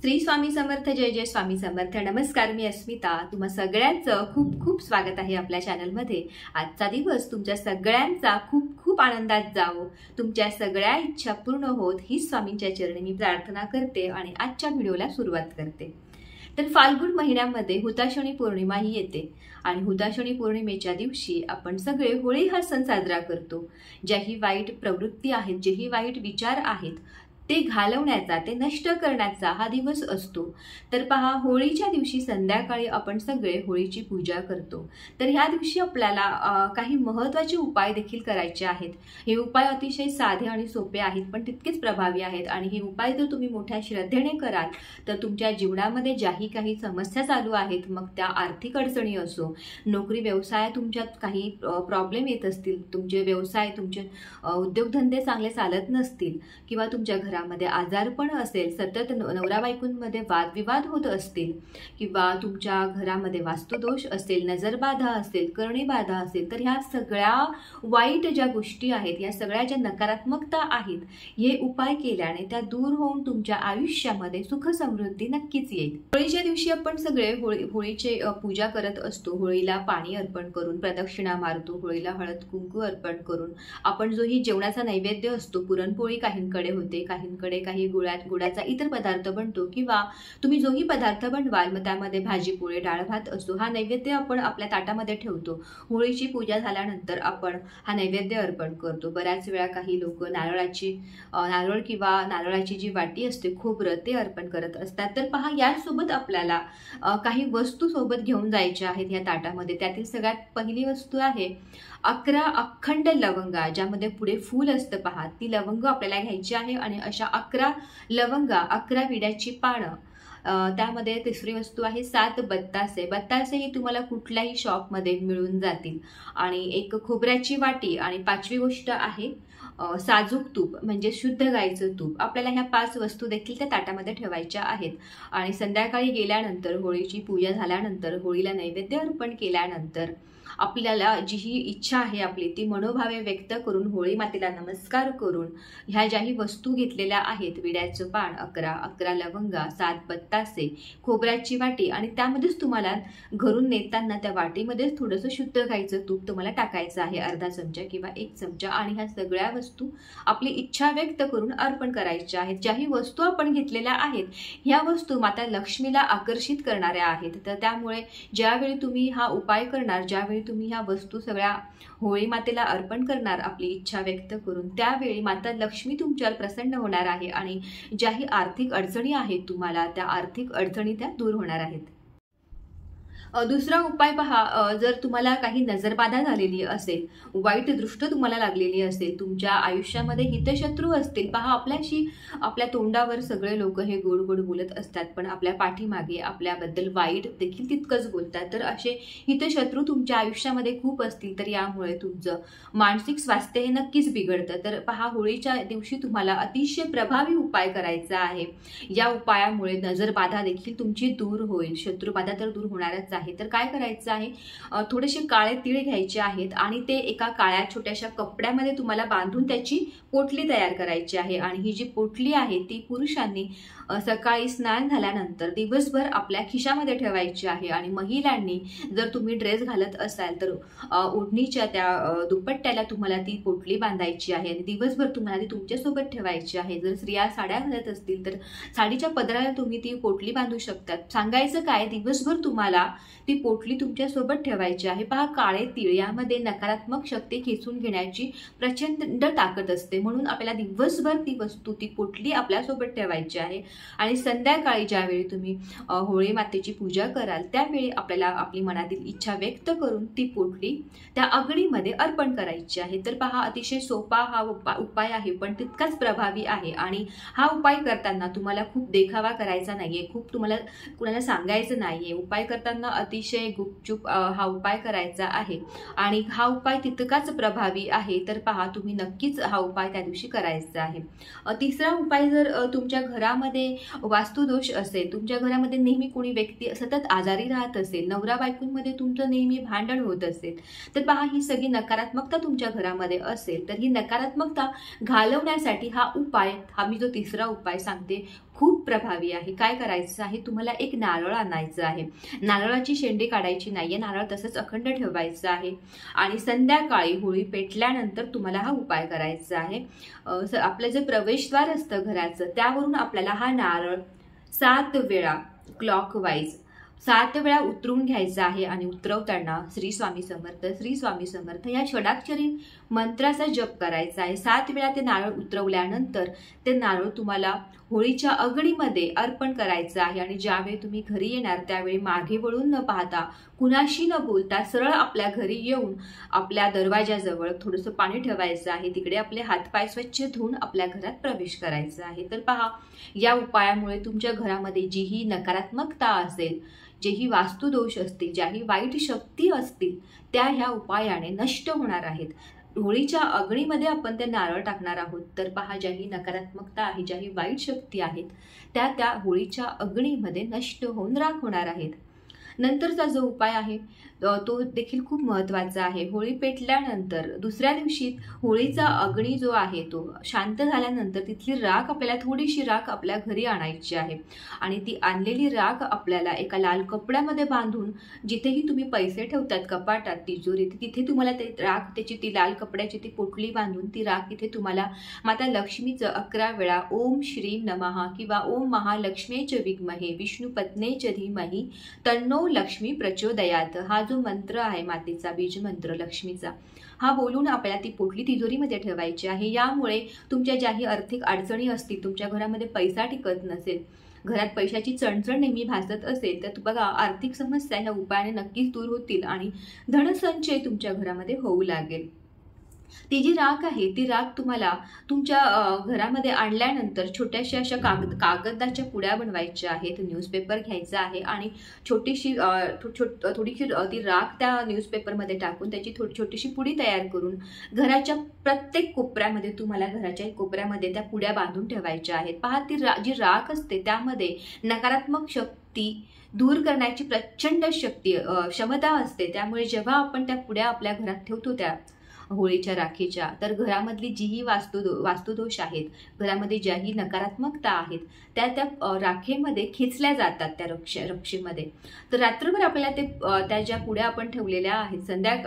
श्री स्वामी समर्थ, जय जय स्वामी समर्थ. नमस्कार, मी अस्मिता. तुम्हा सगळ्यांचं खूप खूप स्वागत आहे आपल्या चॅनलमध्ये. आजचा दिवस तुमच्या सगळ्यांचा खूप खूप आनंदात जावो, तुमच्या सगळ्या इच्छा पूर्ण होत ही स्वामींच्या चरणी मी प्रार्थना करते आणि आजच्या व्हिडिओला सुरुवात करते. तर फाल्गुन महिन्यामध्ये हुताशनी पौर्णिमा ही येते आणि हुताशनी पौर्णिमेच्या दिवशी आपण सगळे होळी हा सण साजरा करतो. ज्याही वाईट प्रवृत्ती आहेत, जेही वाईट विचार आहेत ते घालवण्याचा, ते नष्ट करण्याचा हा दिवस असतो. तर पहा, होळीच्या दिवशी संध्याकाळी आपण सगळे होळीची पूजा करतो. तर ह्या दिवशी आपल्याला काही महत्त्वाचे उपाय देखील करायचे आहेत. हे उपाय अतिशय साधे आणि सोपे आहेत, पण तितकेच प्रभावी आहेत. आणि हे उपाय जर तुम्ही मोठ्या श्रद्धेने कराल तर तुमच्या जीवनामध्ये ज्याही काही समस्या चालू आहेत, मग त्या आर्थिक अडचणी असो, नोकरी व्यवसाय तुमच्यात काही प्रॉब्लेम येत असतील, तुमचे व्यवसाय, तुमचे उद्योगधंदे चांगले चालत नसतील, किंवा तुमच्या घरामध्ये आजारपण असेल, सतत नवरा बायकोंमध्ये वादविवाद होत असतील, किंवा तुमच्या घरामध्ये वास्तुदोष असेल, नजरबाधा असेल, करणीबाधा असेल, तर ह्या सगळ्या वाईट ज्या गोष्टी आहेत, या सगळ्या ज्या नकारात्मकता आहेत, हे उपाय केल्याने त्या दूर होऊन तुमच्या आयुष्यामध्ये सुख समृद्धी नक्कीच येईल. होळीच्या दिवशी आपण सगळे होळीचे पूजा करत असतो. होळीला पाणी अर्पण करून प्रदक्षिणा मारतो. होळीला हळद कुंकू अर्पण करून आपण जो ही जेवणाचा नैवेद्य असतो, पुरणपोळी काहींकडे होते, काहींकडे काही गुळाचा इतर पदार्थ बनतो, किंवा तुम्ही जोही पदार्थ बनवाल मग त्यामध्ये भाजी पोळी डाळ भात असतो, हा नैवेद्य आपण आपल्या ताटामध्ये ठेवतो. होळीची पूजा झाल्यानंतर आपण हा नैवेद्य अर्पण करतो. बऱ्याच वेळा काही लोक नारळ किंवा नारळाची जी वाटी असते, खोबरं, ते अर्पण करत असतात. तर पहा, यासोबत आपल्याला काही वस्तू सोबत घेऊन जायच्या आहेत या ताटामध्ये. त्यातील सगळ्यात पहिली वस्तू आहे 11 अखंड लवंगा, ज्यामध्ये पुढे फूल असतं. पहा, ती लवंग आपल्याला घ्यायची आहे आणि अशा 11 लवंगा, 11 विड्याची पानं. त्यामध्ये तिसरी वस्तू आहे 7 बत्तासे. बत्तासे ही तुम्हाला कुठल्याही शॉपमध्ये मिळून जातील. आणि एक खोबऱ्याची वाटी. आणि 5वी गोष्ट आहे साजूक तूप, म्हणजे शुद्ध गाईचं तूप. आपल्याला ह्या 5 वस्तू देखील त्या ताटामध्ये ठेवायच्या आहेत. आणि संध्याकाळी गेल्यानंतर, होळीची पूजा झाल्यानंतर, होळीला नैवेद्य अर्पण केल्यानंतर आपल्याला जी ही इच्छा आहे आपली, ती मनोभावे व्यक्त करून, होळी मातेला नमस्कार करून, ह्या ज्याही वस्तू घेतलेल्या आहेत, विड्याचं पान 11 लवंगा, 7 बत्तासे, खोबऱ्याची वाटी, आणि त्यामध्येच तुम्हाला घरून नेताना त्या वाटीमध्येच थोडंसं शुद्ध गाईचं तूप तुम्हाला टाकायचं आहे, अर्धा चमचा किंवा 1 चमचा. आणि ह्या सगळ्या वस्तू आपली इच्छा व्यक्त करून अर्पण करायच्या आहेत. ज्याही वस्तू आपण घेतलेल्या आहेत, ह्या वस्तू माता लक्ष्मीला आकर्षित करणाऱ्या आहेत. तर त्यामुळे ज्यावेळी तुम्ही हा उपाय करणार, ज्यावेळी तुम्ही ह्या वस्तू सगळ्या होळी मातेला अर्पण करणार आपली इच्छा व्यक्त करून, त्यावेळी माता लक्ष्मी तुमच्यावर प्रसन्न होणार आहे आणि ज्याही आर्थिक अडचणी आहेत तुम्हाला, त्या आर्थिक अडचणी त्या दूर होणार आहेत. दुसरा उपाय पहा, जर तुम्हाला काही नजरबाधा झालेली असेल, वाईट दृष्ट तुम्हाला लागलेली असेल, तुमच्या आयुष्यामध्ये हितशत्रू असतील. पहा, आपल्या तोंडावर सगळे लोक हे गोड गोड बोलत असतात, पण आपल्या पाठीमागे आपल्याबद्दल वाईट देखील तितकंच बोलतात. तर असे हितशत्रू तुमच्या आयुष्यामध्ये खूप असतील, तर यामुळे तुमचं मानसिक स्वास्थ्य हे नक्कीच बिघडतं. तर पहा, होळीच्या दिवशी तुम्हाला अतिशय प्रभावी उपाय करायचा आहे. या उपायामुळे नजरबाधा देखील तुमची दूर होईल. शत्रुबाधा तर दूर होणारच आहे. तर काय करायचं आहे, थोडेसे काळे तीळ घ्यायचे आहेत आणि ते एका काळ्या छोट्याशा कपड्यामध्ये तुम्हाला बांधून त्याची पोटली तयार करायची आहे. आणि ही जी पोटली आहे ती पुरुषांनी सकाळी स्नान झाल्यानंतर दिवसभर आपल्या खिशामध्ये ठेवायची आहे. आणि महिलांनी जर तुम्ही ड्रेस घालत असाल तर ओढणीच्या त्या दुपट्ट्याला तुम्हाला ती पोटली बांधायची आहे आणि दिवसभर तुम्हाला ती तुमच्यासोबत ठेवायची आहे. जर स्त्रिया साड्या घालत असतील तर साडीच्या पदराला तुम्ही ती पोटली बांधू शकतात. सांगायचं काय, दिवसभर तुम्हाला ती पोटली तुमच्यासोबत ठेवायची आहे. पहा, काळे तीळ यामध्ये नकारात्मक शक्ती खेचून घेण्याची प्रचंड ताकद असते, म्हणून आपल्याला दिवसभर ती वस्तू, ती पोटली आपल्यासोबत ठेवायची आहे. आणि संध्याकाळी ज्यावेळी तुम्ही होळी मातेची पूजा कराल, त्यावेळी आपल्याला आपली मनातील इच्छा व्यक्त करून ती पोटली त्या अग्नीमध्ये अर्पण करायची आहे. तर पहा, अतिशय सोपा हा उपाय आहे, पण तितकाच प्रभावी आहे. आणि हा उपाय करताना तुम्हाला खूप देखावा करायचा नाहीये, खूप तुम्हाला कुणाला सांगायचं नाहीये. उपाय करताना अतिशय गुपचूप हा उपाय करायचा आहे आणि हा उपाय तितकाच प्रभावी आहे. तर पहा, तुम्ही नक्कीच हा उपाय त्या दिवशी करायचा आहे. तिसरा उपाय, जर तुमच्या घरामध्ये वास्तुदोष असेल, तुमच्या घरामध्ये नेहमी कोणी व्यक्ती सतत आजारी राहत असेल, नवरा बायकोंमध्ये तुमचं नेहमी भांडण होत असेल, तर पहा, ही सगळी नकारात्मकता तुमच्या घरामध्ये असेल, तर ही नकारात्मकता घालवण्यासाठी हा उपाय, हा मी जो तिसरा उपाय सांगते, खूप खूप प्रभावी आहे. काय करायचं आहे, तुम्हाला एक नारळ आणायचं आहे. नारळाची शेंडी काढायची नाहीये, नारळ तसंच अखंड ठेवायचं आहे आणि संध्याकाळी होळी पेटल्यानंतर तुम्हाला हा उपाय करायचा आहे. आपलं जे प्रवेशद्वार असतं घराचं त्यावरून आपल्याला हा नारळ 7 वेळा क्लॉकवाईज 7 वेळा उतरून घ्यायचा आहे आणि उतरवताना श्री स्वामी समर्थ श्री स्वामी समर्थ या षडाक्षरी मंत्राचा जप करायचा आहे. 7 वेळा ते नारळ उतरवल्यानंतर ते नारळ तुम्हाला होळीच्या अग्नीमध्ये अर्पण करायचं आहे आणि ज्यावेळी तुम्ही घरी येणार त्यावेळी मागे वळून न पाहता कुणाशी न बोलता सरळ आपल्या घरी येऊन आपल्या दरवाजाजवळ थोडंसं पाणी ठेवायचं आहे. तिकडे आपले हातपाय स्वच्छ धुवून आपल्या घरात प्रवेश करायचा आहे. तर पहा, या उपायामुळे तुमच्या घरामध्ये जीही नकारात्मकता असेल, जेही वास्तुदोष असतील, ज्याही वाईट शक्ती असतील, त्या ह्या उपायाने नष्ट होणार आहेत. होळीच्या अग्नीमध्ये आपण ते नारळ टाकणार आहोत. तर पहा, ज्याही नकारात्मकता आहे, ज्याही वाईट शक्ती आहेत, त्या होळीच्या अग्नीमध्ये नष्ट होऊन राख होणार आहेत. नंतरचा जो उपाय आहे तो देखील खूप महत्त्वाचा आहे. होळी पेटल्यानंतर दुसऱ्या दिवशी होळीचा अग्नी जो आहे तो शांत झाल्यानंतर तिथली राख आपल्याला थोडीशी राख आपल्या घरी आणायची आहे आणि ती आणलेली राख आपल्याला एका लाल कपड्यामध्ये बांधून, जिथेही तुम्ही पैसे ठेवतात कपाटात, तिजोरीत, तिथे तुम्हाला ते राख, त्याची ती लाल कपड्याची ती पोटली बांधून ती राख तिथे तुम्हाला माता लक्ष्मीचं 11 वेळा ओम श्रीं नमः किंवा ओम महालक्ष्मीच विद्महे विष्णुपत्नीच धीमहि तन्नो लक्ष्मी प्रचोदयात हा जो मंत्र आहे मातेचा बीज मंत्र लक्ष्मीचा, हा बोलून आपल्याला ती पोटली तिजोरीमध्ये ठेवायची आहे. यामुळे तुमच्या ज्याही आर्थिक अडचणी असतील, तुमच्या घरामध्ये पैसा टिकत नसेल, घरात पैशाची चणचण नेहमी भासत असेल, तर बघा आर्थिक समस्या ह्या उपायाने नक्कीच दूर होतील आणि धनसंचय तुमच्या घरामध्ये होऊ लागेल. ती जी राख आहे ती राख तुम्हाला तुमच्या घरामध्ये आणल्यानंतर छोट्याशा अशा कागदाच्या पुड्या बनवायच्या आहेत. न्यूजपेपर घ्यायचा आहे आणि छोटीशी थोडीशी ती राख त्या न्यूजपेपरमध्ये टाकून त्याची छोटीशी पुडी तयार करून घराच्या प्रत्येक कोपऱ्यामध्ये, तुम्हाला घराच्या कोपऱ्यामध्ये त्या पुड्या बांधून ठेवायच्या आहेत. पहा, ती जी राख असते त्यामध्ये नकारात्मक शक्ती दूर करण्याची प्रचंड क्षमता असते. त्यामुळे जेव्हा आपण त्या पुड्या आपल्या घरात ठेवतो त्या होळीच्या राखीच्या, तर घरामधली जीही वास्तुदोष आहेत, घरामध्ये ज्याही नकारात्मकता आहेत, त्या राखेमध्ये खेचल्या जातात त्या रक्षेमध्ये. तर रात्रभर आपल्याला त्या ज्या पुड्या आपण ठेवलेल्या आहेत,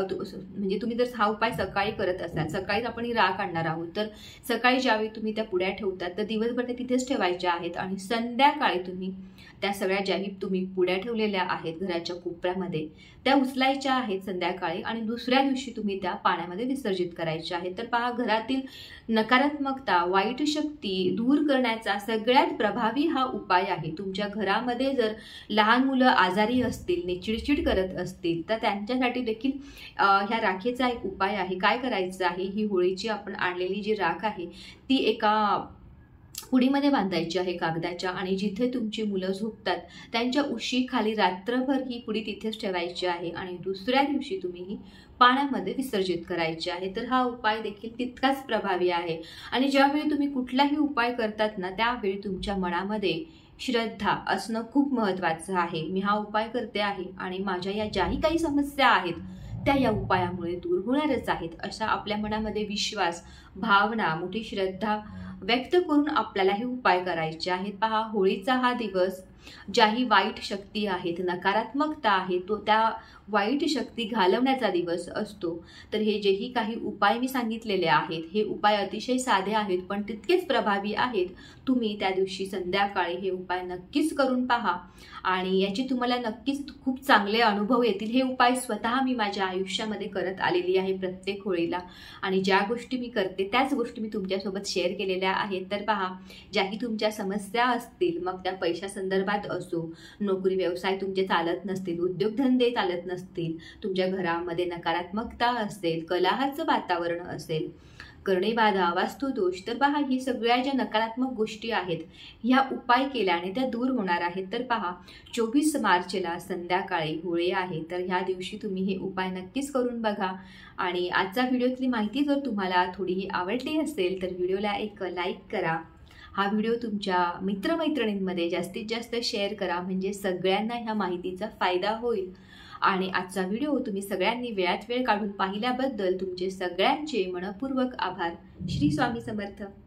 म्हणजे तुम्ही जर हा उपाय सकाळी करत असाल, सकाळीच आपण ही राख आणणार आहोत, तर सकाळी ज्यावेळी तुम्ही त्या पुड्या ठेवतात तर दिवसभर त्या तिथेच ठेवायच्या आहेत आणि संध्याकाळी तुम्ही त्या सगळ्या ज्याही तुम्ही पुड्या ठेवलेल्या आहेत घराच्या कोपऱ्यामध्ये त्या उचलायच्या आहेत संध्याकाळी आणि दुसऱ्या दिवशी तुम्ही त्या पाण्यामध्ये विसर्जित करायच्या आहेत. तर पहा, घरातील नकारात्मकता, वाईट शक्ती दूर करण्याचा सगळ्यात प्रभावी हा उपाय आहे. तुमच्या घरामध्ये जर लहान मुलं आजारी असतील, चिडचिड करत असतील, तर त्यांच्यासाठी देखील ह्या राखेचा एक उपाय आहे. काय करायचं आहे, ही होळीची आपण आणलेली जी राख आहे ती एका पुडीमध्ये बांधायची आहे कागदाच्या आणि जिथे तुमची मुलं झोपतात त्यांच्या उशीखाली रात्रभर ही पुडी तिथेच ठेवायची आहे आणि दुसऱ्या दिवशी तुम्ही ही पाण्यामध्ये विसर्जित करायची आहे. तर हा उपाय देखील तितकाच प्रभावी आहे आणि ज्यावेळी तुम्ही कुठलाही उपाय करतात ना, त्यावेळी तुमच्या मनामध्ये श्रद्धा असणं खूप महत्त्वाचं आहे. मी हा उपाय करते आहे आणि माझ्या या ज्याही काही समस्या आहेत त्या या उपायामुळे दूर होणारच आहेत, अशा आपल्या मनामध्ये विश्वास, भावना, मोठी श्रद्धा व्यक्त करून आपल्याला हे उपाय करायचे आहेत. पहा, होळीचा हा दिवस ज्याही वाईट शक्ती आहेत, नकारात्मकता आहे, तो त्या वाईट शक्ती घालवण्याचा दिवस असतो. तर हे जेही काही उपाय मी सांगितलेले आहेत, हे उपाय अतिशय साधे आहेत पण तितकेच प्रभावी आहेत. तुम्ही त्या दिवशी संध्याकाळी हे उपाय नक्कीच करून पहा आणि याचे तुम्हाला नक्कीच खूप चांगले अनुभव येतील. हे उपाय स्वतः मी माझ्या आयुष्यामध्ये करत आलेली आहे प्रत्येक होळीला आणि ज्या गोष्टी मी करते त्याच गोष्टी मी तुमच्यासोबत शेअर केलेल्या आहेत. तर पहा, ज्याही तुमच्या समस्या असतील, मग त्या पैशा संदर्भात असो, नोकरी व्यवसाय तुमचे चालत नसतील, उद्योगधंदे चालत नसतील, तुमच्या घरामध्ये नकारात्मकता असेल, कलहाचं वातावरण असेल, करणेबाधा, वास्तुदोष, तर पहा, ही सगळ्या ज्या नकारात्मक गोष्टी आहेत ह्या उपाय केल्याने त्या दूर होणार आहेत. तर पहा, 24 मार्चला संध्याकाळी होळी आहे, तर ह्या दिवशी तुम्ही हे उपाय नक्कीच करून बघा आणि आजचा व्हिडिओतली माहिती जर तुम्हाला थोडीही आवडली असेल तर व्हिडिओला एक लाईक करा. हा व्हिडिओ तुमच्या मित्रमैत्रिणींमध्ये जास्तीत जास्त शेअर करा, म्हणजे सगळ्यांना ह्या माहितीचा फायदा होईल. आणि आजचा व्हिडिओ तुम्ही सगळ्यांनी वेळात वेळ काढून पाहिल्याबद्दल तुमचे सगळ्यांचे मनपूर्वक आभार. श्री स्वामी समर्थ.